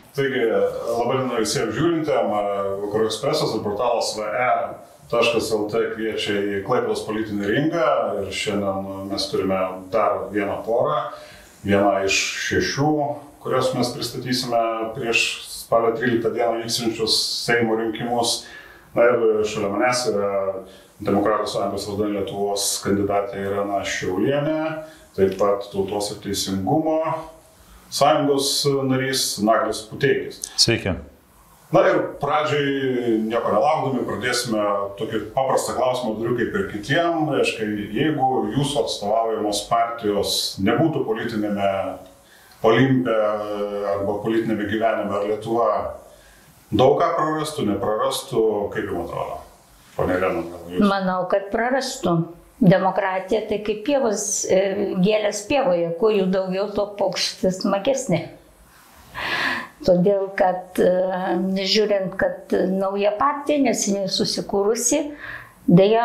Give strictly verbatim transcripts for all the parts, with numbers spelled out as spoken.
Taigi, labai diena visiems žiūrintėm, Vakarų Ekspresas ir portalas v e taškas el t kviečia į Klaipėdos politinį ringą ir šiandien mes turime dar vieną porą, vieną iš šešių, kurias mes pristatysime prieš spalio tryliktą dieną vyksiančius Seimo rinkimus. Na ir šalia manęs yra Demokratų sąjungos vardan Lietuvos kandidatė Irena Šiaulienė, taip pat Tautos ir teisingumo sąjungos narys Naglis Puteikis. Sveiki. Na ir pradžiai, nieko nelaukdami, pradėsime tokį paprastą klausimą, turiu kaip ir kitiem. Reiškia, jeigu jūsų atstovaujamos partijos nebūtų politinėme olimpe arba politinėme gyvenime, ar Lietuva daug ką prarastų, neprarastų, kaip jums atrodo? Pone Irena, jūs? Manau, kad prarastų. Demokratija tai kaip pievos, gėlės pievoje, kuo jų daugiau, to paukštis smagesnė. Todėl, kad žiūrint, kad nauja partija neseniai susikūrusi, dėja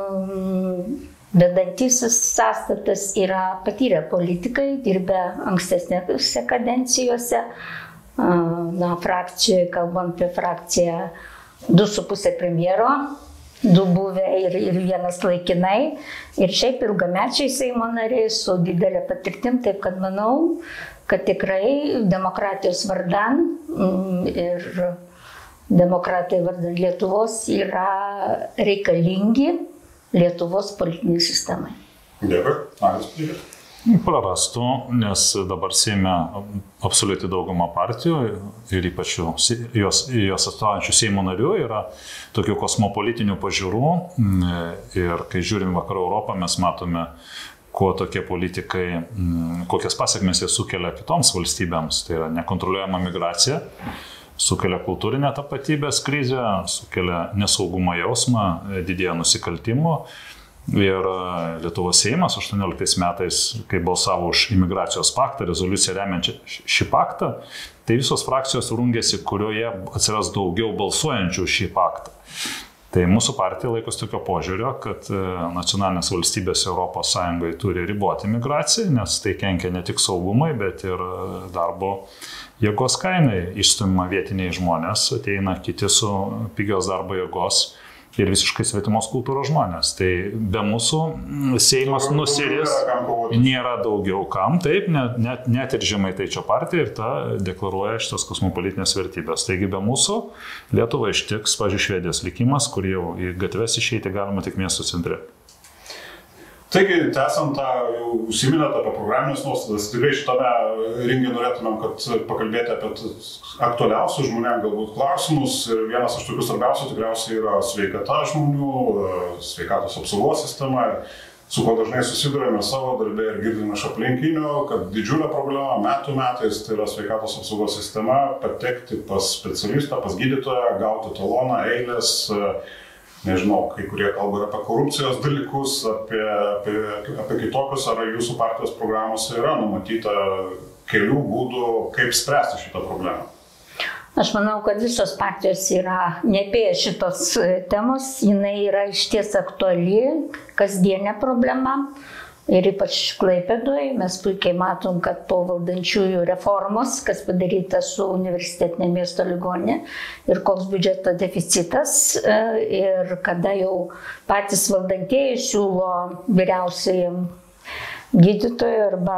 vedantysis sąstatas yra patyrę politikai, dirbę ankstesnėse kadencijose. Na, frakcijoje, kalbant apie frakciją, du su pusė premjero, du buvę ir, ir vienas laikinai. Ir šiaip ilgamečiai Seimo nariai su didelė patirtim, taip kad manau, kad tikrai demokratijos vardan ir demokratai vardan Lietuvos yra reikalingi Lietuvos politiniai sistemai. Dėkui. Naglis Puteikis. Prarastų, nes dabar Seime absoliuti dauguma partijų ir ypač jos, jos atstovaujančių Seimo narių yra tokių kosmopolitinių pažiūrų. Ir kai žiūrim Vakarų Europą, mes matome, kuo tokie politikai, kokias pasiekmes jie sukelia kitoms valstybėms. Tai yra nekontroliuojama migracija, sukelia kultūrinę tapatybės krizę, sukelia nesaugumo jausmą, didėja nusikaltimų. Ir Lietuvos Seimas aštuonioliktais metais, kai balsavo už imigracijos paktą, rezoliuciją remiančią šį paktą, tai visos frakcijos rungėsi, kurioje atsiras daugiau balsuojančių šį paktą. Tai mūsų partija laikos tokio požiūrio, kad nacionalinės valstybės Europos Sąjungoje turi riboti migraciją, nes tai kenkia ne tik saugumai, bet ir darbo jėgos kainai. Išstumima vietiniai žmonės, ateina kiti su pigios darbo jėgos ir visiškai svetimos kultūros žmonės. Tai be mūsų Seimas nusiris, nėra daugiau kam, taip, net, net, net ir Žemaitaičio partija ir ta deklaruoja šitas kosmopolitinės vertybės. Taigi be mūsų Lietuvą ištiks, pavyzdžiui, Švedijos likimas, kur jau į gatves išeiti galima tik miesto centre. Taigi, tęsant tą, jau užsiminėt apie programinės nuostatas, tikrai šitame ringe norėtumėm, kad pakalbėti apie aktualiausius žmonėm galbūt klausimus. Ir vienas iš tokių svarbiausių tikriausiai yra sveikata žmonių, sveikatos apsaugos sistema, su ko dažnai susidurėme savo darbę ir girdime iš aplinkinių, kad didžiulė problema metų metais tai yra sveikatos apsaugos sistema, patekti pas specialistą, pas gydytoją, gauti taloną, eilės. Nežinau, kai kurie kalba apie korupcijos dalykus, apie, apie, apie kitokius, ar jūsų partijos programose yra numatyta kelių būdų, kaip spręsti šitą problemą? Aš manau, kad visos partijos yra neapėję šitos temos, jinai yra išties aktuali, kasdienė problema. Ir ypač Klaipėdoje mes puikiai matom, kad po valdančiųjų reformos, kas padaryta su universitetinė miesto ligoninė ir koks biudžeto deficitas, ir kada jau patys valdantieji siūlo vyriausiajam gydytojui arba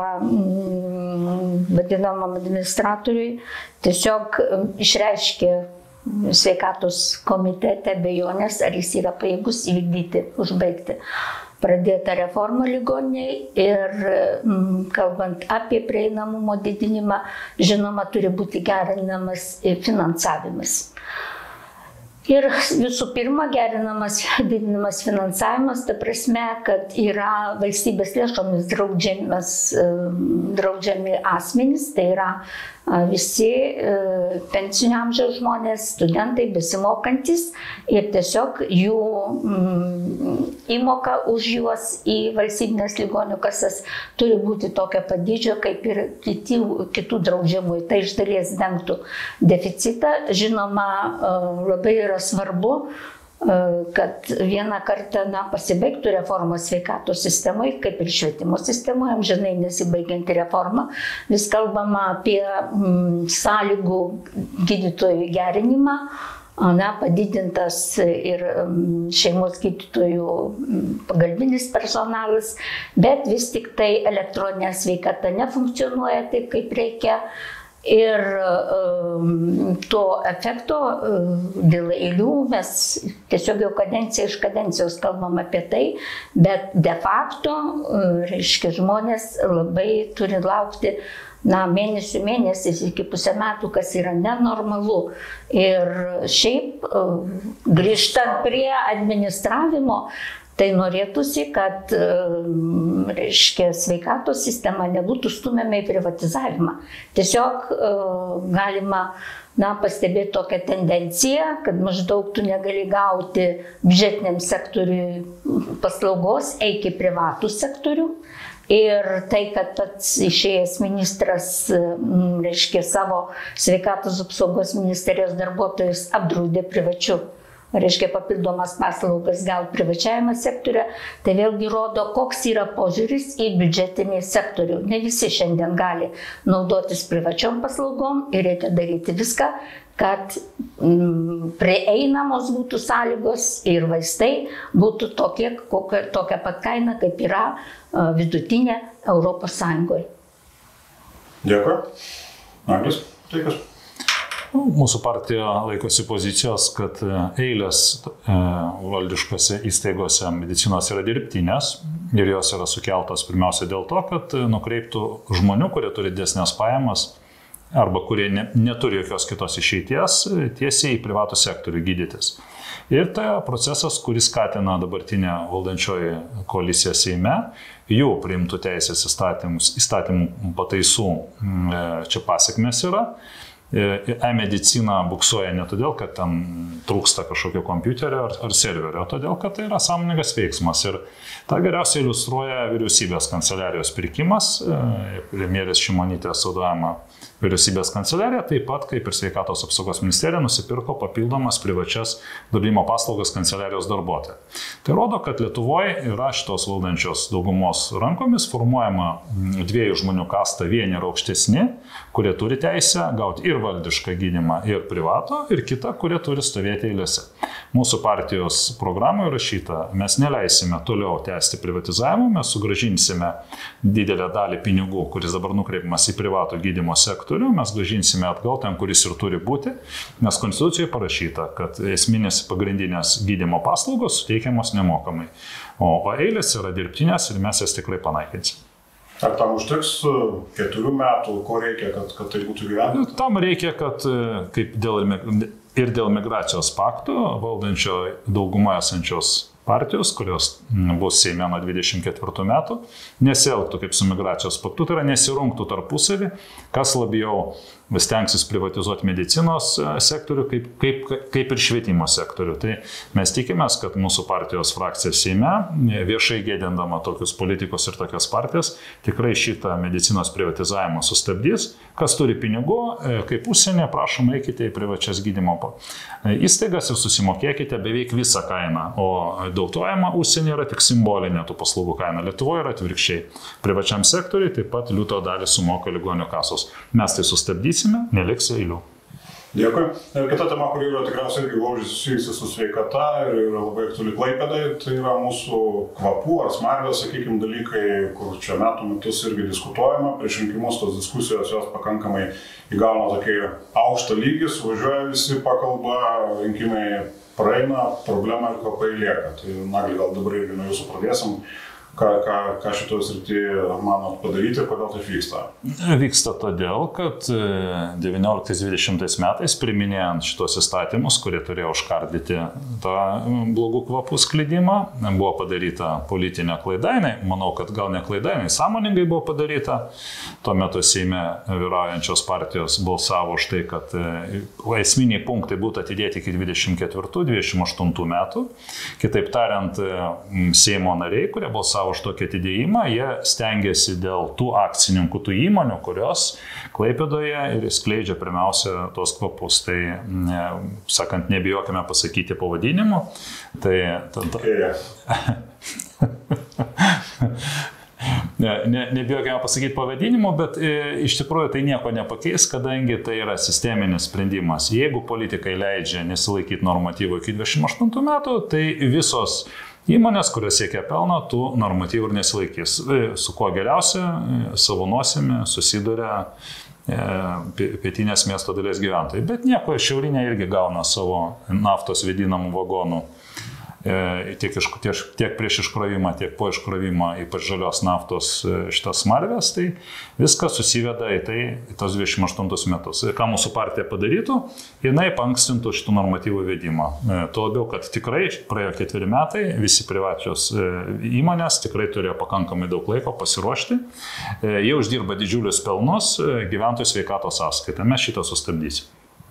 vadinamam administratoriui, tiesiog išreiškė sveikatos komitete abejonės, ar jis yra pajėgus įvykdyti, užbaigti pradėtą reformą ligoniniai. Ir kalbant apie prieinamumo didinimą, žinoma, turi būti gerinamas finansavimas. Ir visų pirma, gerinamas, didinamas finansavimas, ta prasme, kad yra valstybės lėšomis draudžiami asmenys, tai yra visi pensinio amžiaus žmonės, studentai, besimokantis, ir tiesiog jų įmoka už juos į valstybinės ligonių kasas turi būti tokio pat dydžio kaip ir kitų, kitų draudžiamų. Tai iš dalies dengtų deficitą. Žinoma, labai yra svarbu kad vieną kartą na, pasibaigtų reforma sveikatos sistemoje, kaip ir švietimo sistemoje, amžinai nesibaigianti reforma. Vis kalbama apie mm, sąlygų gydytojų gerinimą, na, padidintas ir šeimos gydytojų pagalbinis personalas, bet vis tik tai elektroninė sveikata nefunkcionuoja taip, kaip reikia. Ir um, to efekto um, dėl eilių mes tiesiog jau kadenciją iš kadencijos kalbam apie tai, bet de facto, um, reiškia, žmonės labai turi laukti na, mėnesių mėnesiais iki pusę metų, kas yra nenormalu. Ir šiaip, um, grįžtant prie administravimo, tai norėtųsi, kad, reiškia, sveikatos sistema nebūtų stumiama į privatizavimą. Tiesiog galima na, pastebėti tokią tendenciją, kad maždaug tu negali gauti biudžetiniam sektoriui paslaugos, eik į privatų sektorių. Ir tai, kad pats išėjęs ministras, reiškia, savo sveikatos apsaugos ministerijos darbuotojus apdraudė privačių, reiškia, papildomas paslaugas gal privačiajame sektoriuje, tai vėlgi rodo, koks yra požiūris į biudžetinį sektorių. Ne visi šiandien gali naudotis privačiom paslaugom ir reikia daryti viską, kad mm, prieinamos būtų sąlygos ir vaistai būtų tokie, kokia, tokia pat kaina, kaip yra uh, vidutinė Europos Sąjungoje. Dėkui. Naglis, tai kas? Mūsų partija laikosi pozicijos, kad eilės valdiškose įstaigose medicinos yra dirbtinės ir jos yra sukeltos pirmiausia dėl to, kad nukreiptų žmonių, kurie turi didesnės pajamas arba kurie ne, neturi jokios kitos išeities, tiesiai į privatų sektorių gydytis. Ir tai procesas, kuris skatina dabartinę valdančioji koalicija Seime, jų priimtų teisės įstatymus, įstatymų pataisų čia pasiekmės yra. E-medicina buksuoja ne todėl, kad ten trūksta kažkokio kompiuterio ar, ar serverio, o todėl, kad tai yra sąmoningas veiksmas. Ir tą geriausiai iliustruoja vyriausybės kanceliarijos pirkimas, premjerės Šimonytės vadovaujama vyriausybės kanceliarija, taip pat kaip ir sveikatos apsaugos ministerija nusipirko papildomas privačias dalymo paslaugas kanceliarijos darbuotojai. Tai rodo, kad Lietuvoje yra šitos valdančios daugumos rankomis formuojama dviejų žmonių kasta, vieni yra aukštesni, kurie turi teisę gauti ir valdišką gydymą, ir privato, ir kita, kurie turi stovėti eilėse. Mūsų partijos programoje rašyta, mes neleisime toliau tęsti privatizavimą, mes sugrąžinsime didelę dalį pinigų, kuris dabar nukreipiamas į privatų gydymo sektorių, mes grąžinsime atgal ten, kuris ir turi būti, nes Konstitucijoje parašyta, kad esminės pagrindinės gydymo paslaugos suteikiamos nemokamai, o, o eilės yra dirbtinės ir mes jas tikrai panaikinsime. Ar tam užteks keturių metų, ko reikia, kad, kad tai būtų gyvendinta? Tam reikia, kad kaip dėl, ir dėl migracijos pakto valdančio daugumoje esančios partijos, kurios bus Seime nuo dvidešimt ketvirtų metų, nesielgtų kaip su migracijos paktu, tai yra nesirungtų tarpusavį, kas labiau stengsis privatizuoti medicinos sektorių, kaip, kaip, kaip ir švietimo sektorių. Tai mes tikimės, kad mūsų partijos frakcija Seime, viešai gėdindama tokius politikus ir tokias partijas, tikrai šitą medicinos privatizavimą sustabdys. Kas turi pinigų, kaip užsienė, prašom, eikite į privačias gydymo įstaigas ir susimokėkite beveik visą kainą, o dotuojama užsienė yra tik simbolinė tų paslaugų kaina. Lietuvoje yra atvirkščiai. Privačiam sektoriui taip pat liūto dalį sumoka ligonių kasos. Mes tai sustabdysime, neliks eilių. Dėkui. Ir kita tema, kuri yra tikriausiai irgi glaudžiai susijusi su sveikata ir yra labai aktuali Klaipėdai, tai yra mūsų kvapų ar smarvės, sakykime, dalykai, kur čia metų metus irgi diskutuojama. Prieš rinkimus tos diskusijos jos pakankamai įgauna tokį aukštą lygį, suvažiuoja visi, pakalba, rinkimai praeina, problema ir kvapai lieka. Tai Nagli, gal dabar irgi nuo jūsų pradėsim. Ką, ką, ką šitoje srityje manot padaryti ir kodėl tai vyksta? Vyksta todėl, kad devynioliktais dvidešimtais metais priminėjant šitos įstatymus, kurie turėjo užkardyti tą blogų kvapų sklidimą, buvo padaryta politinė klaida, manau, kad gal ne klaida, jinai sąmoningai buvo padaryta. Tuo metu Seime vyraujančios partijos balsavo už tai, kad esminiai punktai būtų atidėti iki dvidešimt ketvirtų dvidešimt aštuntų metų. Kitaip tariant, Seimo nariai, kurie balsavo balsavo už tokį atidėjimą, jie stengiasi dėl tų akcininkų, tų įmonių, kurios Klaipėdoje ir skleidžia pirmiausia tos kvapus. Tai, ne, sakant, nebijokime pasakyti pavadinimu. Tai, tada... Ne, ne, nebijokime pasakyti pavadinimu, bet e, iš tikrųjų tai nieko nepakeis, kadangi tai yra sisteminis sprendimas. Jeigu politikai leidžia nesilaikyti normatyvų iki dvidešimt aštuntų metų, tai visos įmonės, kurios siekia pelno, tų normatyvų ir nesilaikys. E, su kuo geriausia, e, savo nosimi susiduria e, pietinės miesto dalies gyventojai. Bet nieko, šiaurinė irgi gauna savo naftos vėdinamų vagonų. Tiek, iš, tiek, tiek prieš iškrovimą, tiek po iškrovimą, ypač žalios naftos šitas smarvės, tai viskas susiveda į tai, į tos dvidešimt aštuntus metus. Ką mūsų partija padarytų, jinai paankstintų šitų normatyvų vedimą. Tuo labiau, kad tikrai praėjo ketveri metai, visi privačios įmonės tikrai turėjo pakankamai daug laiko pasiruošti. Jie uždirba didžiulius pelnus gyventojų sveikatos sąskaitą. Mes šitą sustabdysim.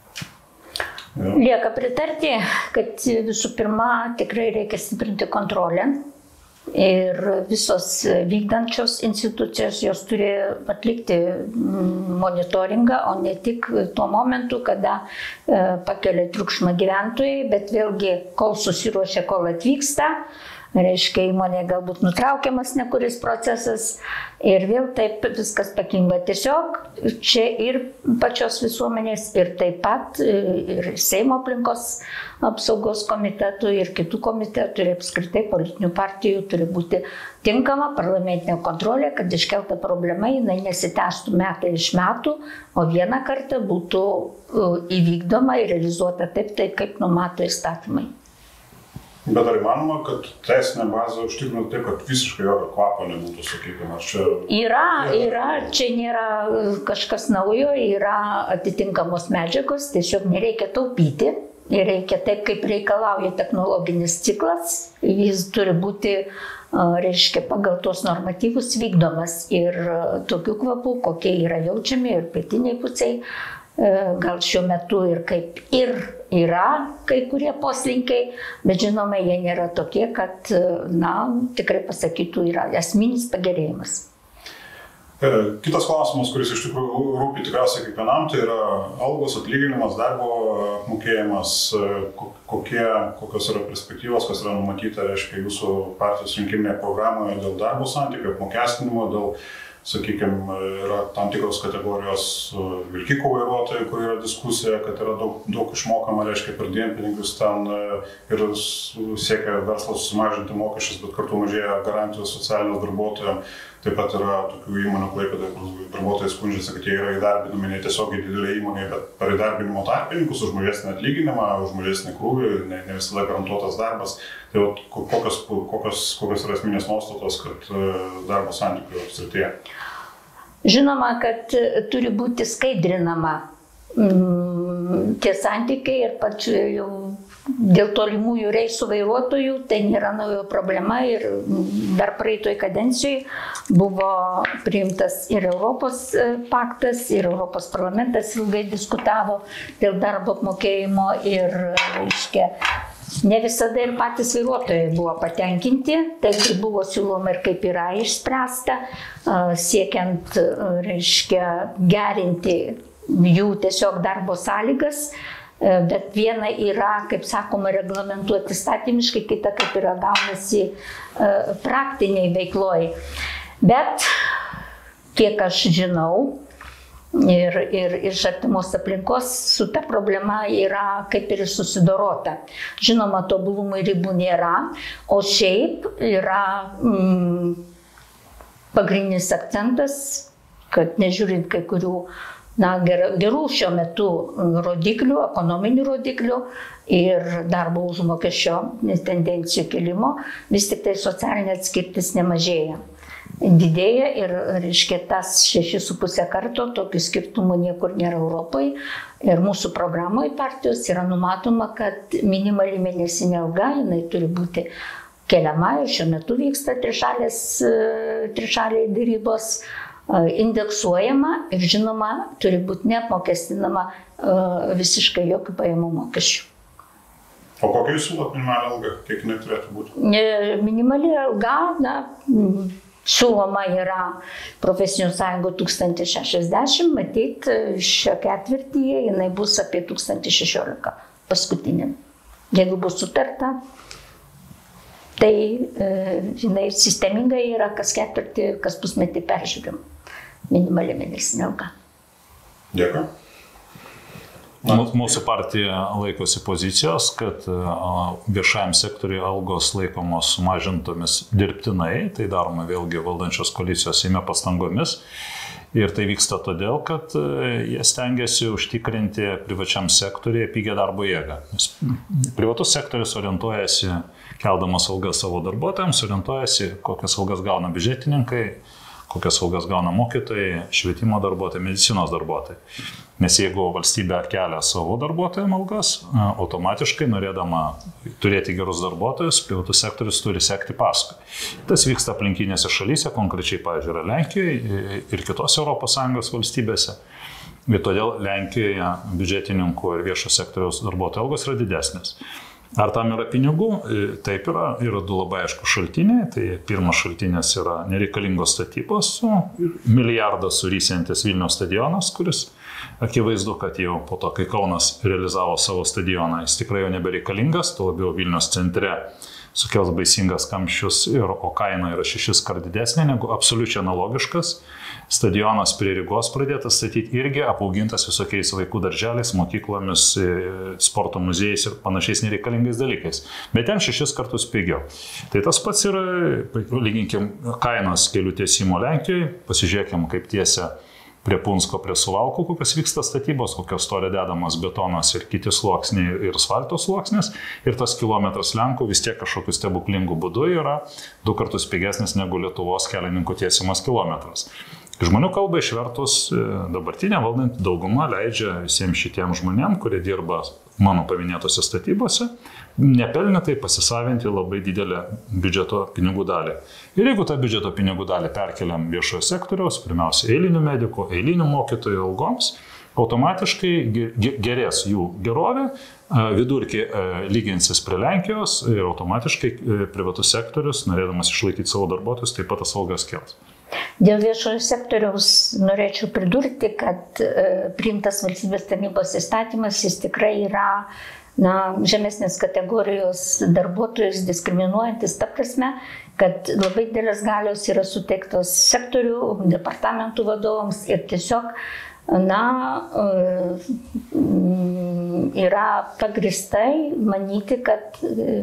Lieka pritarti, kad visų pirma tikrai reikia stiprinti kontrolę ir visos vykdančios institucijos jos turi atlikti monitoringą, o ne tik tuo momentu, kada pakelia triukšmą gyventojai, bet vėlgi kol susiruošia, kol atvyksta, reiškia įmonė galbūt nutraukiamas nekuris procesas ir vėl taip viskas pakimba. Tiesiog čia ir pačios visuomenės, ir taip pat ir Seimo aplinkos apsaugos komitetų, ir kitų komitetų, ir apskritai politinių partijų turi būti tinkama parlamentinė kontrolė, kad iškelta problema jinai nesitęstų metai iš metų, o vieną kartą būtų įvykdoma ir realizuota taip, taip kaip numato įstatymai. Bet ar įmanoma, kad teisinė bazė užtikrina taip, kad visiškai jokio kvapo nebūtų, sakykime, čia... Yra, yra, čia nėra kažkas naujo, yra atitinkamos medžiagos, tiesiog nereikia taupyti, reikia taip, kaip reikalauja technologinis ciklas, jis turi būti, reiškia, pagal tos normatyvus vykdomas ir tokių kvapų, kokie yra jaučiami ir pietiniai pusiai, gal šiuo metu ir kaip ir yra kai kurie poslinkiai, bet žinoma, jie nėra tokie, kad, na, tikrai pasakytų, yra esminis pagerėjimas. Kitas klausimas, kuris iš tikrųjų rūpi tikriausiai kiekvienam, tai yra algos, atlyginimas, darbo apmokėjimas, kokie, kokios yra perspektyvos, kas yra numatyta, reiškia, jūsų partijos rinkiminėje programoje dėl darbo santykių, apmokestinimo, dėl, sakykime, yra tam tikros kategorijos vilkikų vairuotojai, kur yra diskusija, kad yra daug, daug išmokama, reiškia, per dienpinigius ten ir siekia verslas sumažinti mokesčius, bet kartu mažėja garantijos socialinės darbuotojams. Taip pat yra tokių įmonių Klaipėdoje, kur darbuotojai skundžiasi, kad jie yra įdarbinami ne tiesiogiai didelė įmonė, bet per įdarbinimo tarpininkus už mažesnį atlyginimą, už mažesnį krūvį, ne, ne visada garantuotas darbas. Tai vat, kokios, kokios, kokios yra esminės nuostatos, kad darbo santykių srityje? Žinoma, kad turi būti skaidrinama tie santykiai ir pačiu jau dėl tolimųjų reisų vairuotojų, tai nėra nauja problema ir dar praeitoj kadencijoje buvo priimtas ir Europos paktas, ir Europos parlamentas ilgai diskutavo dėl darbo apmokėjimo ir, reiškia, ne visada ir patys vairuotojai buvo patenkinti, tai buvo siūloma ir kaip yra išspręsta, siekiant, reiškia, gerinti jų tiesiog darbo sąlygas, bet viena yra, kaip sakoma, reglamentuoti įstatymiškai, kita kaip yra gaunasi praktiniai veikloj. Bet, kiek aš žinau, ir, ir iš artimos aplinkos su ta problema yra kaip ir susidorota. Žinoma, tobulumui ribų nėra, o šiaip yra mm, pagrindinis akcentas, kad nežiūrint kai kurių na, gerų šiuo metu rodiklių, ekonominių rodiklių ir darbo užmokesčio tendencijų kilimo, vis tik tai socialinė atskirtis nemažėja. Didėja ir, reiškia, tas šeši su pusė karto, tokių skirtumų niekur nėra Europoje. Ir mūsų programoje partijos yra numatoma, kad minimali mėnesinė alga, jinai turi būti keliama ir šiuo metu vyksta trišalės, trišaliai dėrybos, indeksuojama ir, žinoma, turi būti neapmokestinama visiškai jokių pajamų mokesčių. O kokia jūs siūlot minimalią algą, kiek jinai turėtų būti? Minimali alga, na, siūloma yra profesinių sąjungų tūkstantis šešiasdešimt, matyt, šio ketvirtyje jinai bus apie tūkstantis šešiolika paskutinė. Jeigu bus sutarta, tai e, jinai sistemingai yra kas ketvirtį, kas pusmetį peržiūrim minimali mėnesinė alga. Dėkui. Mūsų partija laikosi pozicijos, kad viešajam sektoriui algos laikomos sumažintomis dirbtinai, tai daroma vėlgi valdančios koalicijos Seime pastangomis. Ir tai vyksta todėl, kad jie stengiasi užtikrinti privačiam sektoriui pigią darbo jėgą. Privatus sektorius orientuojasi, keldamas algas savo darbuotojams, orientuojasi, kokias algas gauna biudžetininkai, kokias algas gauna mokytojai, švietimo darbuotojai, medicinos darbuotojai. Nes jeigu valstybė kelia savo darbuotojams algas, automatiškai norėdama turėti gerus darbuotojus, privatus sektorius turi sekti paskui. Tas vyksta aplinkinėse šalyse, konkrečiai, pavyzdžiui, Lenkijoje ir kitose Europos Sąjungos valstybėse. Ir todėl Lenkijoje biudžetininkų ir viešo sektoriaus darbuotojų algos yra didesnės. Ar tam yra pinigų? Taip yra. Yra du labai aiškus šaltiniai. Tai pirmas šaltinis yra nereikalingos statybos, milijardą surysiantis Vilniaus stadionas, kuris akivaizdu, kad jau po to, kai Kaunas realizavo savo stadioną, jis tikrai jau nebereikalingas, tuo labiau Vilniaus centre sukels baisingas kamščius, ir, o kaina yra šešis kart didesnė negu absoliučiai analogiškas. Stadionas prie Rygos pradėtas statyti irgi apaugintas visokiais vaikų darželiais, mokyklomis, sporto muziejais ir panašiais nereikalingais dalykais. Bet ten šešis kartus pigiau. Tai tas pats yra, lyginkim, kainos kelių tiesimo Lenkijoje, pasižiūrėkim, kaip tiesia prie Punsko, prie Suvalkų, kokios vyksta statybos, kokios storė dedamas betonas ir kiti sluoksniai ir asfalto sluoksnis. Ir tas kilometras Lenkų vis tiek kažkokiu stebuklingu būdu yra du kartus pigesnis negu Lietuvos kelininkų tiesimas kilometras. Žmonių kalba išvertus, dabartinė valdanti dauguma leidžia visiems šitiems žmonėms, kurie dirba mano paminėtose statybose, nepelnytai pasisavinti labai didelę biudžeto pinigų dalį. Ir jeigu tą biudžeto pinigų dalį perkeliam viešojo sektoriaus, pirmiausia, eilinių medikų, eilinių mokytojų algoms, automatiškai gerės jų gerovė, vidurkį lyginsis prie Lenkijos ir automatiškai privatus sektorius, norėdamas išlaikyti savo darbuotojus, taip pat tas algas kels. Dėl viešojo sektoriaus norėčiau pridurti, kad priimtas valstybės tarnybos įstatymas, jis tikrai yra na, žemesnės kategorijos darbuotojus diskriminuojantis, ta prasme, kad labai didelės galios yra suteiktos sektorių, departamentų vadovams ir tiesiog na, yra pagristai manyti, kad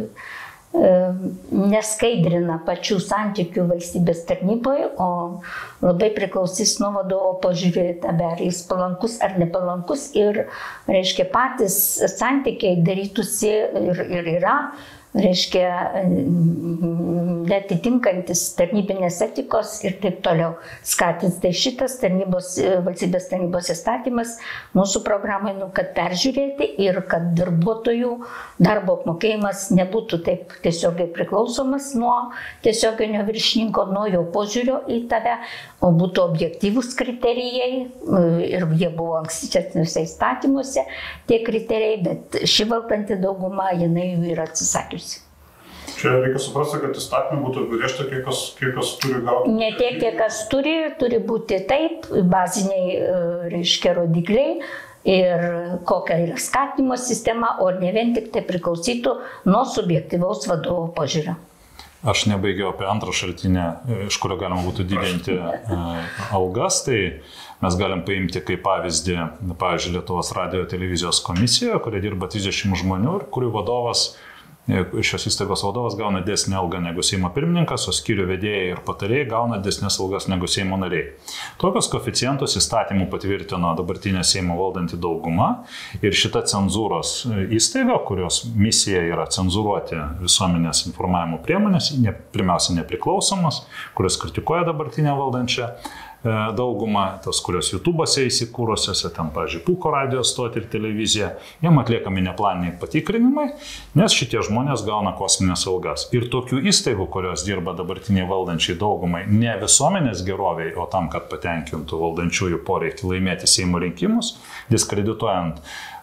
neskaidrina pačių santykių valstybės tarnyboje, o labai priklausys nuo vadovo požiūrį, ar jis palankus ar nepalankus, ir, reiškia, patys santykiai darytųsi ir, ir yra, reiškia, netitinkantis tarnybinės etikos ir taip toliau skatins. Tai šitas tarnybos, valstybės tarnybos įstatymas mūsų programai, nu, kad peržiūrėti ir kad darbuotojų darbo apmokėjimas nebūtų taip tiesiogiai priklausomas nuo tiesioginio viršininko, nuo jo požiūrio į tave, o būtų objektyvūs kriterijai, ir jie buvo ankstesniuose įstatymuose tie kriterijai, bet ši valdanti dauguma, jinai jų yra atsisakiusi. Čia reikia suprasti, kad įstatymai būtų griežta, kiek kas, kiek kas turi gauti. Ne tiek, kiek kas turi, turi būti taip, baziniai, reiškia, rodikliai ir kokia yra skatinimo sistema, o ne vien tik tai priklausytų nuo subjektyvaus vadovo požiūrio. Aš nebaigiau apie antrą šaltinę, iš kurio galima būtų didinti algas, tai mes galim paimti kaip pavyzdį, pavyzdžiui, Lietuvos radijo televizijos komisiją, kurie dirba trisdešimt žmonių ir kurių vadovas, šios įstaigos vadovas gauna didesnę algą negu Seimo pirmininkas, o skyrių vedėjai ir patarėjai gauna didesnės algas negu Seimo nariai. Tokios koeficientus įstatymų patvirtino dabartinė Seimo valdanti dauguma, ir šita cenzūros įstaiga, kurios misija yra cenzūruoti visuomenės informavimo priemonės, ne, pirmiausia nepriklausomas, kurios kritikuoja dabartinę valdančią daugumą, tos, kurios YouTube'ose įsikūrusiose, ten, pavyzdžiui, Pūko radio stotį ir televiziją, jiem atliekami neplaniniai patikrinimai, nes šitie žmonės gauna kosminės algas. Ir tokių įstaigų, kurios dirba dabartiniai valdančiai daugumai, ne visuomenės geroviai, o tam, kad patenkintų valdančiųjų poreikį laimėti Seimo rinkimus, diskredituojant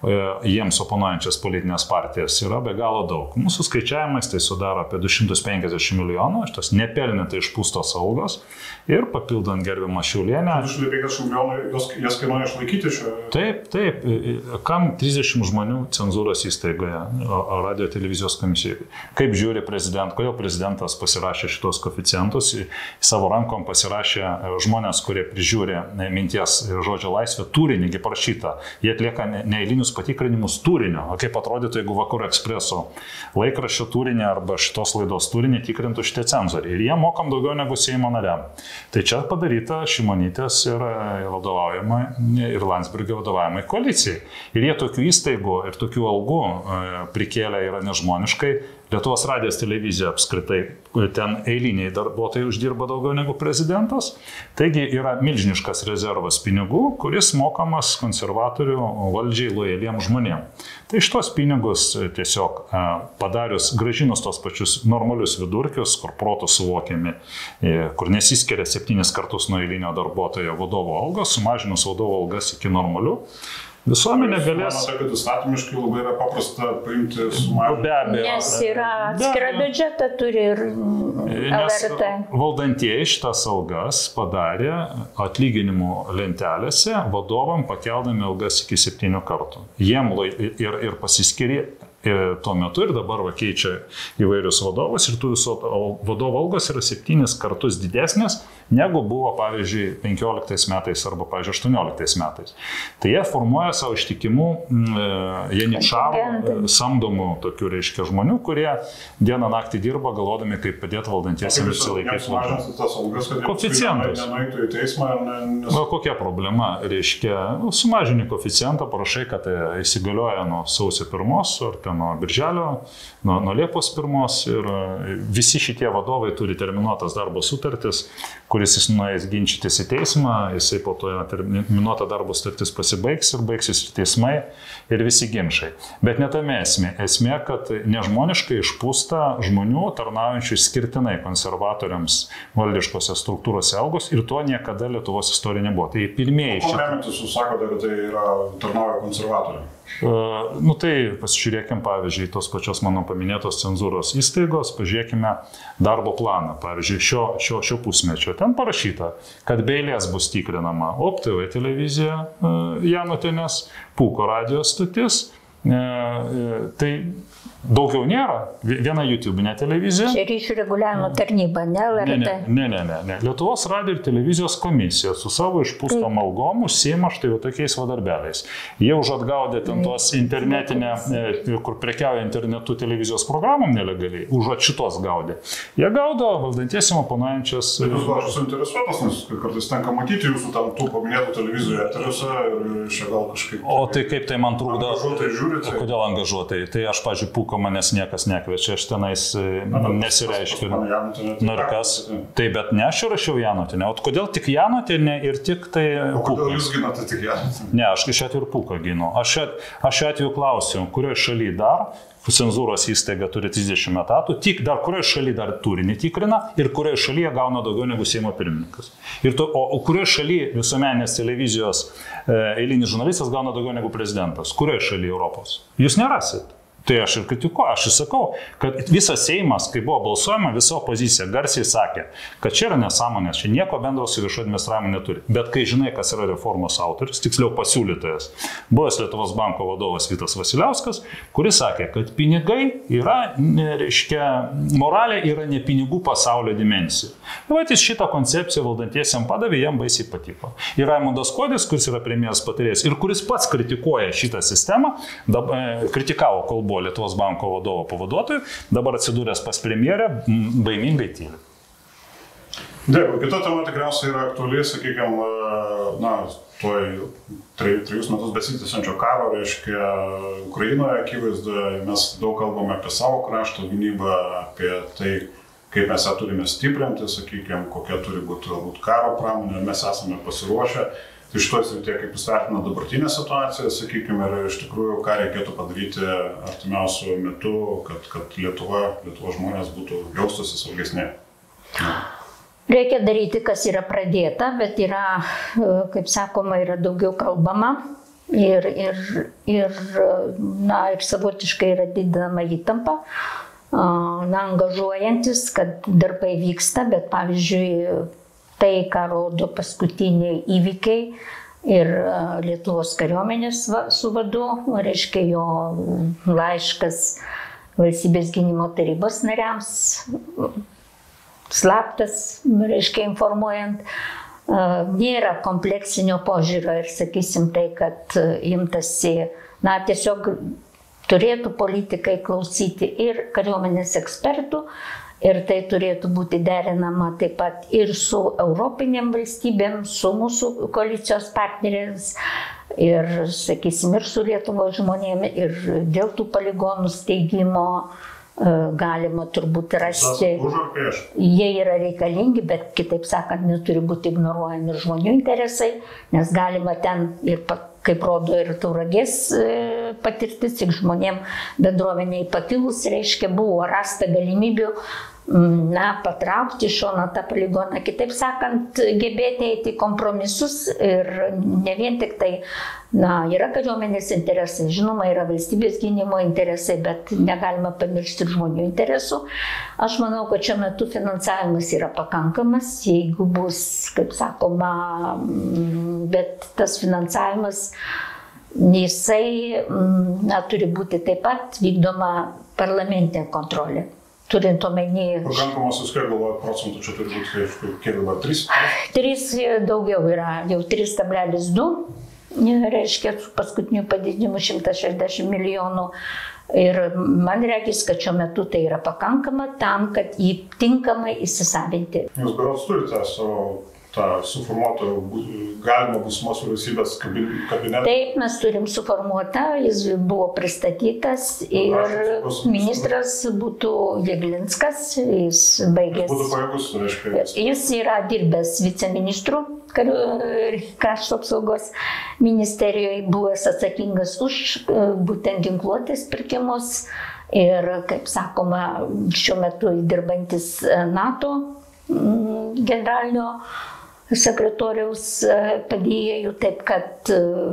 jiems oponuojančias politinės partijas, yra be galo daug. Mūsų skaičiavimais tai sudaro apie du šimtus penkiasdešimt milijonų, šitas nepelnytai išpūstos algos ir papildant gerbiamą Šiaulienę. du šimtai penkiasdešimt milijonų jos, jas kainuoja išlaikyti šio? Taip, taip. Kam trisdešimt žmonių cenzūros įstaigoje, radio televizijos komisijoje? Kaip žiūri prezident, kodėl prezidentas pasirašė šitos koeficientus, į savo rankom pasirašė žmonės, kurie prižiūri minties žodžio laisvę, turinį, parašyta. Jie atlieka neeilinius patikrinimus turinio. O kaip atrodytų, jeigu Vakarų Ekspreso laikraščio turinį arba šitos laidos turinį tikrintų šitie cenzoriai. Ir jie mokam daugiau negu Seimo nariam. Tai čia padaryta Šimonytės ir vadovaujama ir Landsbergio vadovaujamai koalicijai. Ir jie tokių įstaigų ir tokių algų prikėlę yra nežmoniškai. Lietuvos radijos televizija apskritai, ten eiliniai darbuotojai uždirba daugiau negu prezidentas. Taigi yra milžiniškas rezervas pinigų, kuris mokamas konservatorių valdžiai lojaliem žmonėm. Tai šitos pinigus tiesiog padarius, gražinus tos pačius normalius vidurkius, kur protų suvokiami, kur nesiskiria septynis kartus nuo eilinio darbuotojo vadovo algos, sumažinus vadovo algas iki normalių. Visuomenė galės... Manote, kad įstatymiškai labai yra paprasta paimti sumažinti. Be abejo. Nes yra atskira biudžetą turi ir L R T. Valdantieji šitas algas padarė atlyginimų lentelėse vadovam pakeldami algas iki septynių kartų. Jiem ir, ir pasiskirė tuo metu ir dabar va keičia įvairius vadovus ir tų visų vadovo algos yra septynis kartus didesnės negu buvo, pavyzdžiui, penkioliktais metais arba, pavyzdžiui, aštuonioliktais metais. Tai jie formuoja savo ištikimų janičarų, samdomų tokių, reiškia, žmonių, kurie dieną naktį dirba, galvodami, kaip padėti valdantiesiems išsilaikyti. Koeficientas. Na, kokia problema? Reiškia, sumažini koeficientą, parašai, kad įsigalioja nuo sausio pirmos ar nuo birželio, nuo, nuo Liepos pirmos ir visi šitie vadovai turi terminuotas darbo sutartis, kuris jis nuėjęs ginčytis į teismą, jisai po to terminuota darbo sutartis pasibaigs ir baigsis ir teismai ir visi ginčai. Bet ne tame esmė. Esmė, kad nežmoniškai išpūsta žmonių tarnaujančių išskirtinai konservatoriams valdiškose struktūrose algos ir to niekada Lietuvos istorijoje nebuvo. Tai pirmieji šitie... Ko remiantis jūs sakote, kad tai yra tarnauja konservatoriai? Uh, nu tai pasižiūrėkime, pavyzdžiui, tos pačios mano paminėtos cenzūros įstaigos, pažiūrėkime darbo planą, pavyzdžiui, šio, šio, šio pusmečio. Ten parašyta, kad be eilės bus tikrinama O P T V televizija uh, Janutienės, Pūko radio stotis, uh, uh, tai daugiau nėra. Viena YouTube'inė televizija. Čia ryšių reguliavimo tarnyba, ne L R T? Ne, ne, ne, ne, ne. Lietuvos radio ir televizijos komisija su savo išpūstom algom užsiima štai tokiais vadarbeliais. Jie už atgaudė ten tos internetinę, kur prekiauja internetu televizijos programom nelegaliai, už šitos gaudė. Jie gaudo valdantiesiem oponuojančias... Bet jūs gal suinteresuotas, nes kartais tenka matyti jūsų tam tų paminėtų televizijų eteriuose ir čia gal kažkaip... O tai kaip tai man trukdo? Angažuotai žiūrite? Kodėl angažuotai? Tai aš, pavyzdžiui, Pūko manęs niekas nekviečia, aš tenais nesireiškiu. Nu ir kas? Taip, bet ne aš rašiau Janutienę. O kodėl tik Janutienė ir tik tai Pūko? O kodėl jūs ginate tik Janutienę? Ne, aš šiuo atveju ir Pūko ginu. Aš šiuo atveju klausiu, kurioje šalyje dar cenzūros įstaiga turi trisdešimt etatų, tik dar kurioje šalyje dar turinį tikrina ir kurioje šalyje gauna daugiau negu Seimo pirmininkas. Ir to, o, o kurioje šalyje visuomeninės televizijos e, eilinis žurnalistas gauna daugiau negu prezidentas? Kurioje šalyje Europos? Jūs nerasit. Tai aš ir kritikuoju, aš ir sakau, kad visas Seimas, kai buvo balsuojama, visa opozicija garsiai sakė, kad čia yra nesąmonės, čia nieko bendro su viešo administravimu neturi. Bet kai žinai, kas yra reformos autorius, tiksliau pasiūlytojas, buvęs Lietuvos banko vadovas Vytas Vasiliauskas, kuris sakė, kad pinigai yra, reiškia, moralė yra ne pinigų pasaulio dimensija. Bet jis šitą koncepciją valdantiesiam padavė, jam baisiai patiko. Ir Raimundas Kuodis, kuris yra premjeras patarėjas ir kuris pats kritikuoja šitą sistemą, dab, kritikavo, kol buvo Lietuvos banko vadovo pavaduotojų, dabar atsidūręs pas premjerę, baimingai tyli. Dėkui, kita tema tikriausiai yra aktuali, sakykime, na, tuoj trejus metus besitęsiančio karo, reiškia, Ukrainoje akivaizdoje, mes daug kalbame apie savo krašto gynybą, apie tai, kaip mes ją turime stiprinti, sakykime, kokia turi būti galbūt karo pramonė, mes esame pasiruošę. Tai šitoje srityje, kaip jūs vertina dabartinę situaciją, sakykime, ir iš tikrųjų, ką reikėtų padaryti artimiausiu metu, kad, kad Lietuva, Lietuvos žmonės būtų jaustųsi saugesni. Reikia daryti, kas yra pradėta, bet yra, kaip sakoma, yra daugiau kalbama ir, ir, ir, na, ir savotiškai yra didinama įtampa. Na, angažuojantis, kad darbai vyksta, bet pavyzdžiui, tai, ką rodo paskutiniai įvykiai ir Lietuvos kariuomenės su vadu, reiškia jo laiškas Valstybės gynimo tarybos nariams, slaptas, reiškia informuojant, nėra kompleksinio požiūrio ir sakysim tai, kad imtasi, na, tiesiog turėtų politikai klausyti ir kariuomenės ekspertų, ir tai turėtų būti derinama taip pat ir su europinėm valstybėm, su mūsų koalicijos partneriais, ir, sakysim, ir su Lietuvos žmonėmis, ir dėl tų poligonų steigimo galima turbūt rasti. Jie yra reikalingi, bet kitaip sakant, neturi būti ignoruojami ir žmonių interesai, nes galima ten ir, kaip rodo ir Tauragės patirtis, tik žmonėm bendruomeniai pakilus, reiškia, buvo rasta galimybių, na, patraukti šoną tą poligoną, kitaip sakant, gebėti eiti kompromisus ir ne vien tik tai, na, yra kariuomenės interesai, žinoma, yra valstybės gynimo interesai, bet negalima pamiršti žmonių interesų. Aš manau, kad šiuo metu finansavimas yra pakankamas, jeigu bus, kaip sakoma, bet tas finansavimas, jisai, na, turi būti taip pat vykdoma parlamentinė kontrolė. Turint omeny... Pakankamos, jūs kiek galvojat procentų čia turi būti, kiek dabar, trys? trys daugiau yra, jau trys kablelis du, reiškia, su paskutiniu padidinimu šimtas šešiasdešimt milijonų. Ir man reikės, kad šiuo metu tai yra pakankama tam, kad jį tinkamai įsisavinti. Jūs berods turite savo tą suformuotą galima būsimos vyriausybės kabinetą? Taip, mes turim suformuotą, jis buvo pristatytas ir ministras būtų Jeglinskas, jis baigęs. Jis būtų pajėgus, reiškia. Jis yra dirbęs viceministru krašto apsaugos ministerijoje, buvęs atsakingas už būtent ginkluotės pirkimus ir, kaip sakoma, šiuo metu dirbantis NATO generalinio sekretoriaus padėjėjų, taip kad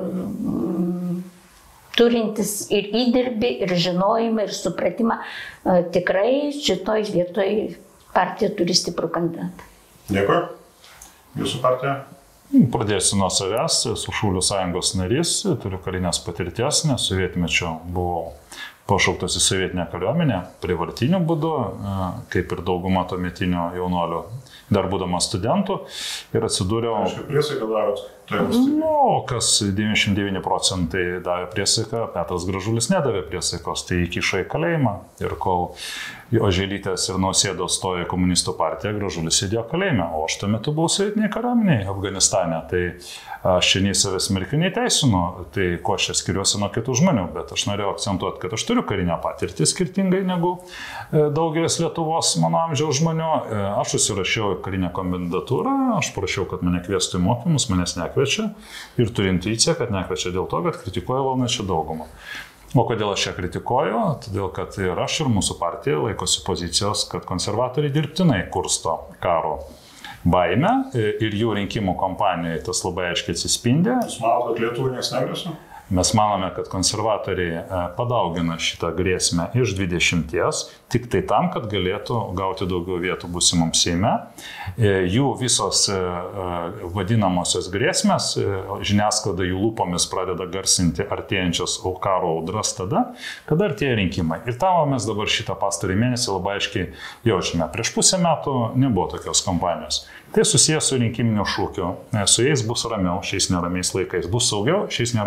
turintis ir įdirbį, ir žinojimą, ir supratimą, tikrai šitoj vietoj partija turi stiprų kandidatą. Dėkui. Jūsų partija? Pradėsiu nuo savęs, esu Šaulių sąjungos narys, turiu karinės patirties, nes sovietmečio buvau pašauktas į sovietinę kariuomenę prievartiniu būdu, kaip ir dauguma tuometinių jaunuolių, dar būdamas studentų, ir atsidūriau... Aišku, priesaiką darot? Nu, kas devyniasdešimt devyni procentai davė priesaiką, Petras Gražulis nedavė priesaikos, tai įkišo į kalėjimą. Ir kol Oželytės ir Nausėdos stojo į komunistų partiją, Gražulis sėdėjo kalėjime, o aš tuo metu buvau sovietiniai kariuomeniai Afganistane. Tai aš čia nei savęs smerkiu, nei teisinu, tai ko aš čia skiriuosi nuo kitų žmonių, bet aš norėjau akcentuoti, kad aš turiu karinę patirtį skirtingai negu daugelis Lietuvos mano amžiaus žmonių. Aš susirašiau į karinę kandidatūrą, aš prašiau, kad mane kviestų į mokymus, manęs nekviečia ir turiu intuiciją, kad nekviečia dėl to, kad kritikuoja valdančią daugumą. O kodėl aš ją kritikuoju? Todėl, kad ir aš, ir mūsų partija laikosi pozicijos, kad konservatoriai dirbtinai kursto karo baimę ir jų rinkimų kampanijoje tas labai aiškiai atsispindi. Jūs manote, kad Lietuvai nieks negresia? Mes manome, kad konservatoriai padaugina šitą grėsmę iš dvidešimties, tik tai tam, kad galėtų gauti daugiau vietų būsimam Seime. Jų visos vadinamosios grėsmės, žiniasklaida jų lūpomis pradeda garsinti artėjančios karo audras tada, kada artėja rinkimai. Ir tam mes dabar šitą pastarį mėnesį labai aiškiai jaučiame. Prieš pusę metų nebuvo tokios kampanijos. Tai susijęs su rinkiminiu šūkiu. Su jais bus ramiau šiais neramiais laikais. Bus saugiau šiais neramiais laikais.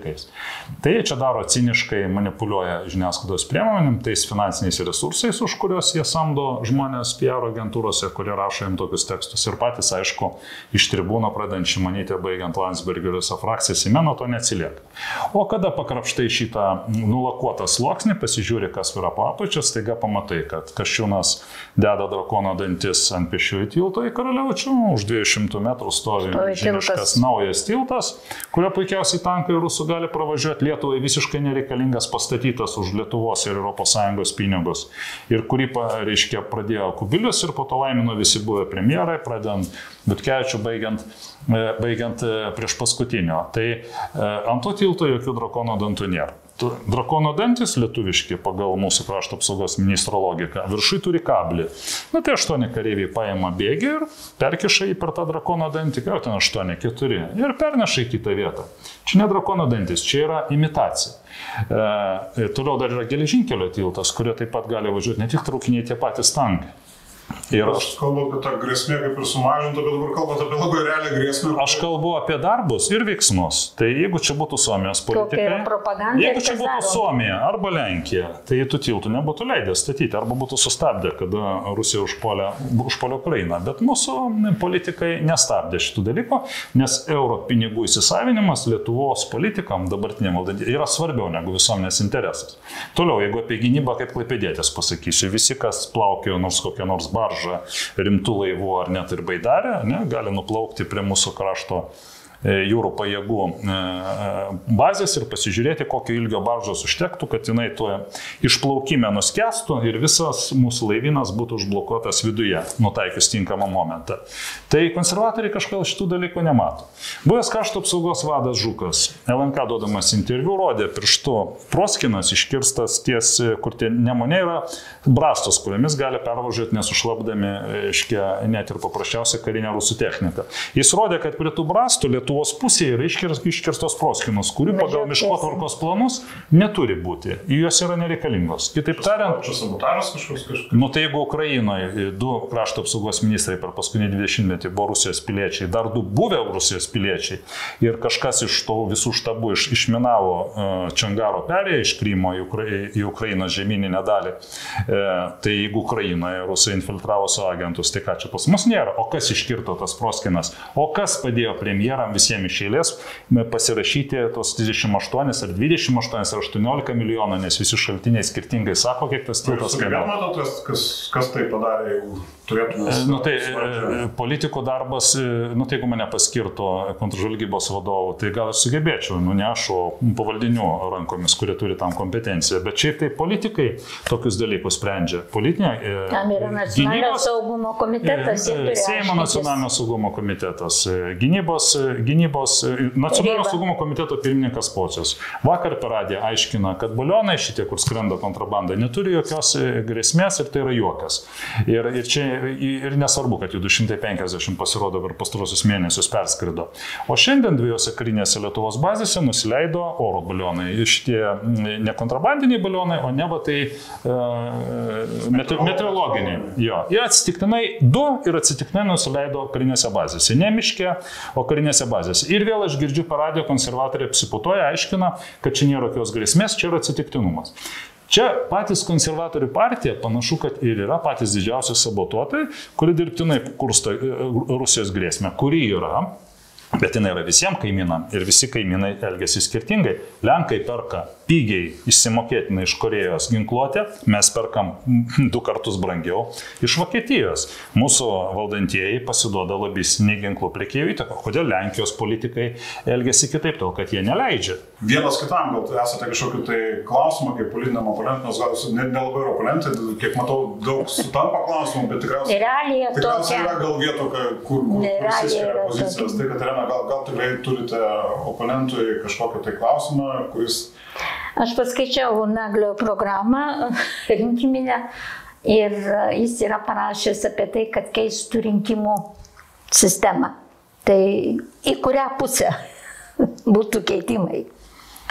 dalykais. Tai jie čia daro ciniškai, manipuliuoja žiniasklaidos priemonėm, tais finansiniais resursais, už kuriuos jie samdo žmonės P R agentūrose, kurie rašo jiems tokius tekstus. Ir patys, aišku, iš tribūno pradant Šimonytę, baigiant Landsbergio visą frakciją, Seime nuo to neatsilieka. O kada pakrapštai šitą nulakuotą sluoksnį, pasižiūri, kas yra po apačia, staiga pamatai, kad Kasčiūnas deda drakono dantis ant pėsčiųjų tilto į Karaliaučių, už dviejų šimtų metrų stovi žemiškas naujas tiltas, kurio puikiausiai tankai rusų gali pravažiuoti, Lietuvai visiškai nereikalingas, pastatytas už Lietuvos ir Europos Sąjungos pinigus, ir kurį, reiškia, pradėjo Kubilius ir po to laimino visi buvę premjerai, pradedant Butkevičių, baigiant, baigiant prieš paskutinio. Tai ant to tilto jokių drakono dantų nėra. Drakono dantis lietuviški pagal mūsų krašto apsaugos ministro logiką. Viršui turi kablį. Na tai aštuoni kareiviai paima bėgį ir perkiša jį per tą drakono dantį, ką ten aštuoni, keturi, ir perneša į kitą vietą. Čia ne drakono dantis, čia yra imitacija. E, toliau dar yra geležinkelio tiltas, kurio taip pat gali važiuoti ne tik traukiniai, tie patys tankai. Ir aš kalbu apie tą grėsmę kaip ir sumažintą, bet dabar kalbant apie labai realią grėsmę. Aš kalbu apie darbus ir veiksmus. Tai jeigu čia būtų Suomijos politikai, jeigu čia būtų Suomija arba Lenkija, tai tų tiltų nebūtų leidę statyti arba būtų sustabdę, kada Rusija užpuolė, užpuolė Ukrainą. Bet mūsų politikai nestabdė šitų dalykų, nes euro pinigų įsisavinimas Lietuvos politikam dabartiniam valdantiems yra svarbiau negu visuomenės interesas. Toliau, jeigu apie gynybą kaip klaipėdietis pasakysiu, visi, kas plaukėjo nors kokią nors baržą, rimtų laivų ar net ir baidarę, ne, gali nuplaukti prie mūsų krašto jūrų pajėgų bazės ir pasižiūrėti, kokio ilgio baržos užtektų, kad jinai tuo išplaukime nuskęstų ir visas mūsų laivynas būtų užblokuotas viduje, nutaikius tinkamą momentą. Tai konservatoriai kažkodėl šitų dalykų nemato. Buvęs krašto apsaugos vadas Žukas, L N K duodamas interviu, rodė pirštu proskinas iškirstas ties, kur tie Nemune yra brastos, kuriamis gali pervažiuoti nesušlapdami, reiškia, net ir paprasčiausia karinė rusų technika. Jis rodė, kad prie tų brastų Lietuvos pusėje yra iškirstos proskynos, kurių pagal miškotvarkos planus neturi būti. Jos yra nereikalingos. Kitaip tariant, čia sabotažas kažkoks kažkoks. Nu tai jeigu Ukrainoje du krašto apsaugos ministrai per paskutinį dvidešimtmetį buvo Rusijos piliečiai, dar du buvę Rusijos piliečiai, ir kažkas iš to visų štabų iš, išminavo uh, Čangaro perėją iš Krymo į, Ukra į Ukrainos žemyninę dalį, e, tai jeigu Ukrainoje Rusai infiltravo savo agentus, tai ką čia pas mus nėra? O kas iškirto tas proskynas? O kas padėjo premjeram visiems iš eilės pasirašyti tos trisdešimt aštuoni ar dvidešimt aštuoni ar aštuoniolika milijonų, nes visi šaltiniai skirtingai sako, kiek tas tiltas kainavo. Kas, kas tai padarė, jeigu turėtume... Nu tai politikų darbas, nu tai jeigu mane paskirto kontržvalgybos vadovų, tai gal aš sugebėčiau, nu ne aš, o pavaldinių rankomis, kurie turi tam kompetenciją. Bet šiaip tai politikai tokius dalykus sprendžia. Politinė... Tam yra nacionalinio saugumo komitetas. Seimo nacionalinio saugumo komitetas. Gynybos, gynybos nacionalinio saugumo komiteto pirmininkas Pocius. Vakar per radiją aiškina, kad balionai šitie, kur skrenda kontrabanda, neturi jokios grėsmės ir tai yra juokas. Ir, ir čia ir nesvarbu, kad jų du šimtai penkiasdešimt pasirodo per pastarosius mėnesius perskrido. O šiandien dviejose karinėse Lietuvos bazėse nusileido oro balionai. Šitie ne kontrabandiniai balionai, o neva tai uh, meteorologiniai. Jo. Ir atsitiktinai du ir atsitiktinai nusileido karinėse bazėse. Ne miške, o karinėse bazėse. Ir vėl aš girdžiu per radiją konservatoriai apsiputoja, aiškina, kad čia nėra jokios grėsmės, čia yra atsitiktinumas. Čia patys konservatorių partija panašu, kad ir yra patys didžiausi sabotuotojai, kuri dirbtinai kursto Rusijos grėsmę, kuri yra, bet jinai yra visiems kaimynam ir visi kaimynai elgiasi skirtingai. Lenkai perka pigiai išsimokėtinai iš Korėjos ginkluotę, mes perkam du kartus brangiau iš Vokietijos. Mūsų valdantieji pasiduoda lobistiniai ginklų prekėjų įtaką. Kodėl Lenkijos politikai elgiasi kitaip, tol kad jie neleidžia? Vienas kitam, gal esate kažkokiu tai klausimą, kaip politiniam oponentam, nors gal ne, nelabai yra oponentai, kiek matau, daug sutampa klausimų, bet tikriausiai, tikriausiai yra gal vietų, kur, kur išsiskiria pozicijos. Tai, kad Irena, gal, gal tikrai turite oponentui kažkokį tai klausimą, kuris... Aš paskaičiau Naglio programą rinkiminę ir jis yra parašęs apie tai, kad keistų rinkimų sistemą. Tai į kurią pusę būtų keitimai?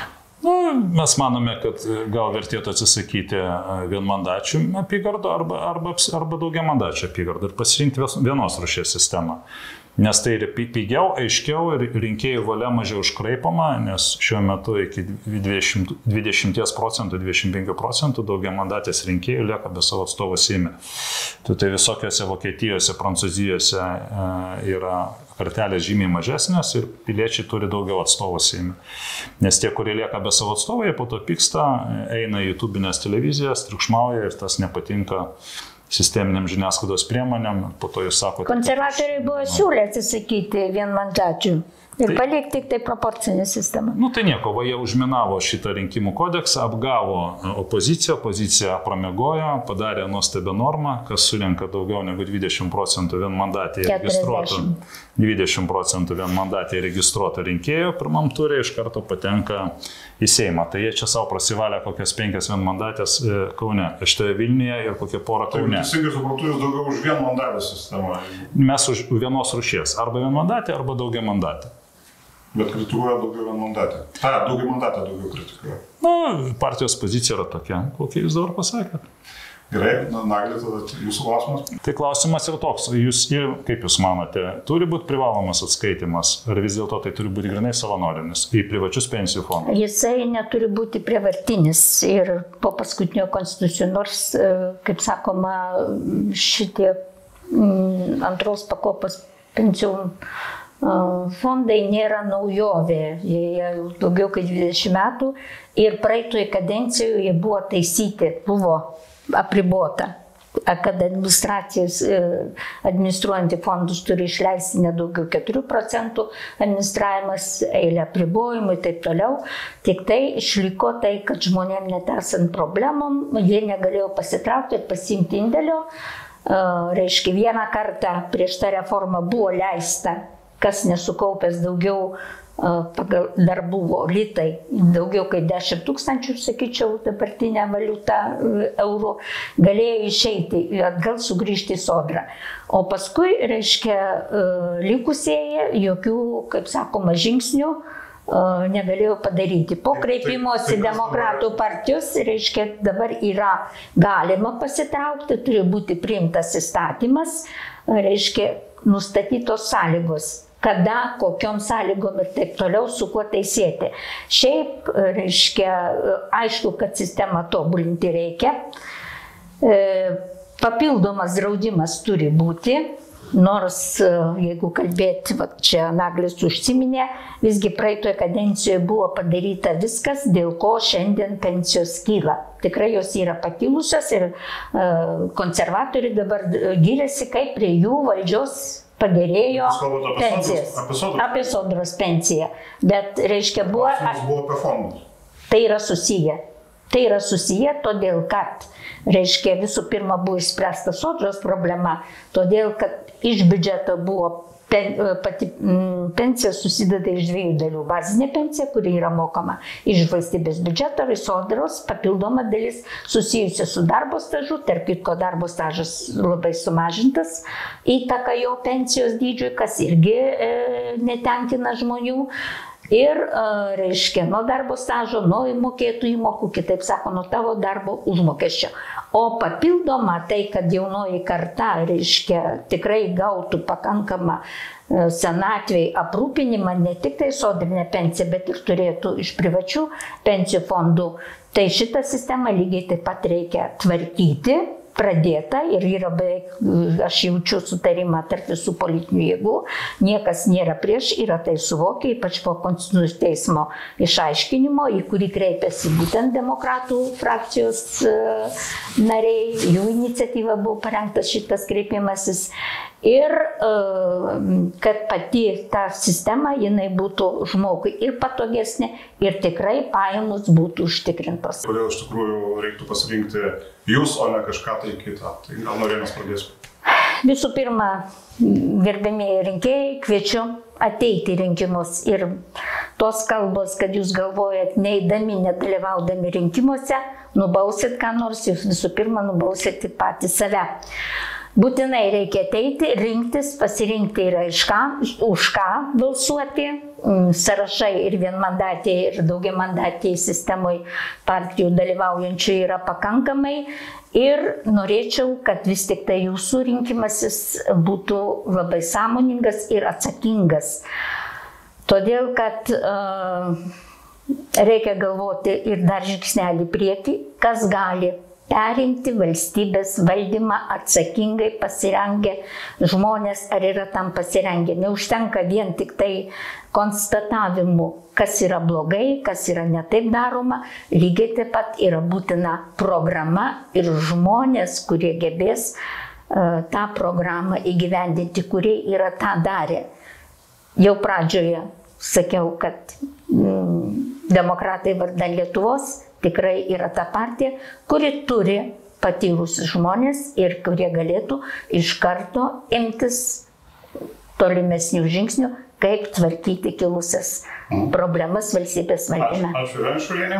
Nu, mes manome, kad gal vertėtų atsisakyti vienmandačių apygardų arba, arba, arba daugiamandačių apygardų ir pasirinkti vienos rūšies sistemą. Nes tai yra pigiau, aiškiau ir rinkėjų valia mažiau iškraipama, nes šiuo metu iki dvidešimt procentų, dvidešimt penki procentų daugiamandatės rinkėjų lieka be savo atstovų Seime. Tai visokiose Vokietijose, Prancūzijose yra kartelės žymiai mažesnės ir piliečiai turi daugiau atstovų Seime. Nes tie, kurie lieka be savo atstovų, jie po to pyksta, eina į YouTube'inės televizijas, triukšmauja ir tas nepatinka sisteminiam žiniasklaidos priemonėm, po to jūs sakote... Konservatoriai buvo siūlę atsisakyti vienmandačių ir tai, palikti tik tai proporcinę sistemą. Nu tai nieko, va jie užminavo šitą rinkimų kodeksą, apgavo opoziciją, opozicija pramiegojo, padarė nuostabią normą, kas surenka daugiau negu dvidešimt procentų vienmandatį registruotų, dvidešimt procentų vienmandatį registruotų rinkėjų, pirmam turė iš karto patenka į Seimą. Tai jie čia savo prasivalė kokias penkias vienmandatės Kaune, šitoje Vilniuje ir kokie porą Kaune. Tai teisingai suprantu, jūs daugiau už vienmandatę sistemą. Mes už vienos rūšies, arba vienmandatę, arba daugiamandatę. Bet kritikuoja daugiau vienmandatę. Ta, daugiamandatę daugiau kritikuoja. Na, partijos pozicija yra tokia, kokia jūs dabar pasakėte. Gerai, Naglė, tada jūsų klausimas. Tai klausimas yra toks, jūs ir, kaip jūs manote, turi būti privalomas atskaitimas, ar vis dėlto tai turi būti grinai savanorinis į privačius pensijų fondus? Jisai neturi būti prievartinis ir po paskutinio konstitucijų, nors, kaip sakoma, šitie antros pakopos pensijų fondai nėra naujovė, jie daugiau kaip dvidešimt metų ir praeitoje kadencijoje jie buvo taisyti, buvo apribota, kad administracijas administruojantį fondus turi išleisti nedaugiau keturių procentų, administravimas, eilė apribojimų ir taip toliau. Tik tai išliko tai, kad žmonėm net esant problemom, jie negalėjo pasitraukti ir pasiimti indėlio. Reiškia, vieną kartą prieš tą reformą buvo leista, kas nesukaupęs daugiau, pagal, dar buvo litai, daugiau kaip dešimt tūkstančių, sakyčiau, dabartinę valiutą eurų, galėjo išeiti, atgal sugrįžti į sodrą. O paskui, reiškia, likusieji jokių, kaip sakoma, žingsnių negalėjo padaryti. Po kreipimosi demokratų partijos, reiškia, dabar yra galima pasitraukti, turi būti priimtas įstatymas, reiškia, nustatytos sąlygos, kada, kokiom sąlygom ir taip toliau, su kuo taisėti. Šiaip, reiškia, aišku, kad sistemą tobulinti reikia. Papildomas draudimas turi būti, nors, jeigu kalbėti, va, čia Naglis užsiminė, visgi praeitoje kadencijoje buvo padaryta viskas, dėl ko šiandien pensijos kyla. Tikrai jos yra pakilusios ir konservatoriai dabar giriasi, kaip prie jų valdžios pagerėjo pensijas. Apie sodros pensiją. Bet, reiškia, buvo... buvo apie fondus. Tai yra susiję. Tai yra susiję, todėl kad, reiškia, visų pirma buvo išspręsta sodros problema, todėl kad iš biudžeto buvo pen, pati pensija susideda iš dviejų dalių. Bazinė pensija, kuri yra mokama iš valstybės biudžeto, ir sodros papildoma dalis susijusi su darbo stažu, tarp kitko darbo stažas labai sumažintas, įtaka jo pensijos dydžiui, kas irgi e, netenkina žmonių. Ir, reiškia, nuo darbo stažo, nuo įmokėtų įmokų, kitaip sako, nuo tavo darbo užmokesčio. O papildoma tai, kad jaunoji karta, reiškia, tikrai gautų pakankamą senatvėj aprūpinimą, ne tik tai sodrinę pensiją, bet ir turėtų iš privačių pensijų fondų. Tai šitą sistemą lygiai taip pat reikia tvarkyti. Pradėta ir yra beveik, aš jaučiu sutarimą tarp visų politinių jėgų, niekas nėra prieš, yra tai suvokia, ypač po Konstitucinio teismo išaiškinimo, į kurį kreipėsi būtent demokratų frakcijos nariai, jų iniciatyva buvo parengtas šitas kreipimasis. Ir kad pati ta sistema, jinai būtų žmogui ir patogesnė, ir tikrai pajamos būtų užtikrintos. Kodėl iš tikrųjų reiktų pasirinkti jūs, o ne kažką tai kitą? Tai gal Norėnas pradės? Visų pirma, gerbėmieji rinkėjai, kviečiu ateiti į rinkimus. Ir tos kalbos, kad jūs galvojat, neįdami, nedalyvaudami rinkimuose, nubausit ką nors, jūs visų pirma nubausit patį save. Būtinai reikia ateiti, rinktis, pasirinkti yra iš ką, už ką balsuoti. Sąrašai ir vienmandatėje, ir daugiamandatėje sistemoje partijų dalyvaujančių yra pakankamai. Ir norėčiau, kad vis tik tai jūsų rinkimasis būtų labai sąmoningas ir atsakingas. Todėl, kad uh, reikia galvoti ir dar žingsnelį priekį, kas gali perimti valstybės valdymą atsakingai pasirengę žmonės, ar yra tam pasirengę. Neužtenka vien tik tai konstatavimu, kas yra blogai, kas yra netaip daroma. Lygiai taip pat yra būtina programa ir žmonės, kurie gebės uh, tą programą įgyvendinti, kurie yra tą darę. Jau pradžioje sakiau, kad mm, demokratai vardan Lietuvos tikrai yra ta partija, kuri turi patyrusius žmonės ir kurie galėtų iš karto imtis tolimesnių žingsnių, kaip tvarkyti kilusias problemas valstybės valdyme. Ačiū, Renšulienė.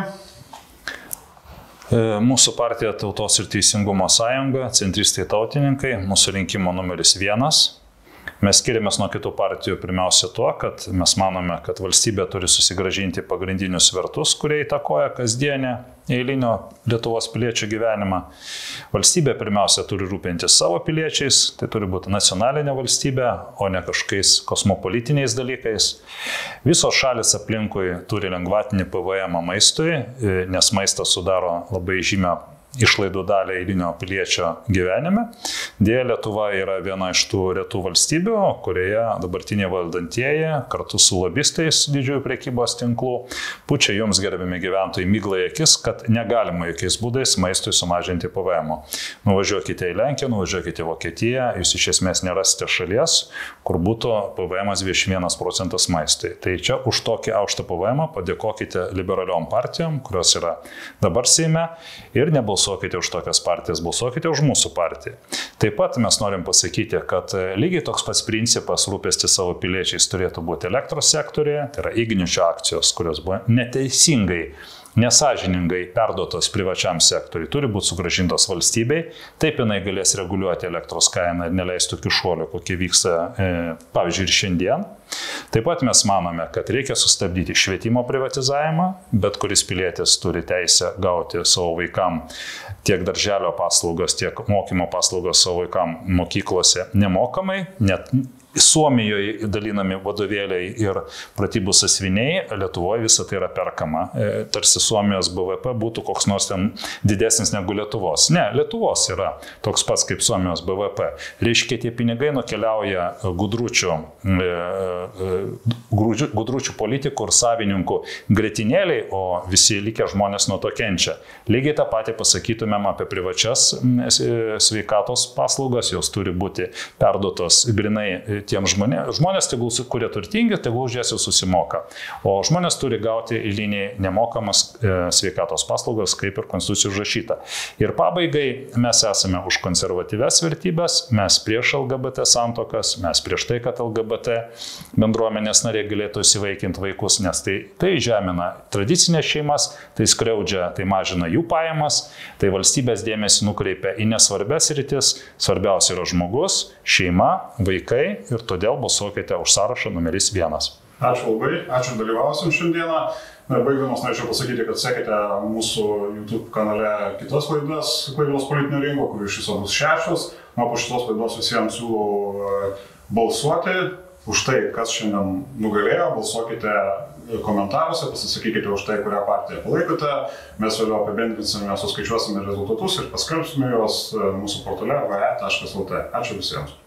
Mūsų partija Tautos ir Teisingumo sąjunga, centristai tautininkai, mūsų rinkimo numeris vienas. Mes skiriamės nuo kitų partijų pirmiausia tuo, kad mes manome, kad valstybė turi susigrąžinti pagrindinius svertus, kurie įtakoja kasdienę eilinio Lietuvos piliečių gyvenimą. Valstybė pirmiausia turi rūpintis savo piliečiais, tai turi būti nacionalinė valstybė, o ne kažkokiais kosmopolitiniais dalykais. Visos šalis aplinkui turi lengvatinį P V M maistui, nes maistas sudaro labai žymią išlaidų dalį eilinio piliečio gyvenime. Deja, Lietuva yra viena iš tų retų valstybių, kurioje dabartiniai valdantieji kartu su lobistais didžiųjų prekybos tinklų pučia jums, gerbiami gyventojai, miglą į akis, kad negalima jokiais būdais maistui sumažinti P V M. Nuvažiuokite į Lenkiją, nuvažiuokite į Vokietiją, jūs iš esmės nerasite šalies, kur būtų P V M dvidešimt vienas procentas maistui. Tai čia už tokį aukštą P V M padėkokite liberaliom partijom, kurios yra dabar Seime, ir nebalsuokite Balsuokite už tokias partijas, balsuokite už mūsų partiją. Taip pat mes norim pasakyti, kad lygiai toks pats principas rūpestis savo piliečiais turėtų būti elektros sektorėje, tai yra Igničio akcijos, kurios buvo neteisingai, nesąžiningai perduotos privačiam sektoriui, turi būti sugrąžintos valstybei, taip jinai galės reguliuoti elektros kainą ir neleis tokių šuolių, kokie vyksta, e, pavyzdžiui, ir šiandien. Taip pat mes manome, kad reikia sustabdyti švietimo privatizavimą, bet kuris pilietis turi teisę gauti savo vaikam tiek darželio paslaugas, tiek mokymo paslaugas savo vaikam mokyklose nemokamai, net Suomijoje dalinami vadovėliai ir pratybų sąsiuviniai, Lietuvoje visą tai yra perkama. Tarsi Suomijos B V P būtų koks nors ten didesnis negu Lietuvos. Ne, Lietuvos yra toks pats kaip Suomijos B V P. Reiškia, tie pinigai nukeliauja gudručių, gudručių politikų ir savininkų gretinėliai, o visi likę žmonės nuo to kenčia. Lygiai tą patį pasakytumėm apie privačias sveikatos paslaugas, jos turi būti perduotos grinai tiem žmonės, žmonės tegul, kurie turtingi, tegul už jas jau susimoka. O žmonės turi gauti eiliniai nemokamas e, sveikatos paslaugas, kaip ir konstitucijų užrašyta. Ir pabaigai mes esame už konservatyvias vertybės, mes prieš L G B T santuokas, mes prieš tai, kad L G B T bendruomenės nariai galėtų įsivaikinti vaikus, nes tai, tai žemina tradicinės šeimas, tai skriaudžia, tai mažina jų pajamas, tai valstybės dėmesį nukreipia į nesvarbės rytis, svarbiausia yra žmogus, šeima, vaikai. Ir todėl balsuokite už sąrašą numeris vienas. Ačiū labai, ačiū dalyvausim šiandieną. Baigdamas norėčiau pasakyti, kad sekite mūsų YouTube kanale kitas laidas Klaipėdos politinio rinko, kurių iš viso bus šešios. O po šitos laidos visiems siūlau balsuoti už tai, kas šiandien nugalėjo. Balsuokite komentaruose, pasisakykite už tai, kurią partiją palaikote. Mes vėliau apibendrinsime, suskaičiuosime rezultatus ir paskelbsime juos mūsų portale v e taškas l t. Ačiū visiems.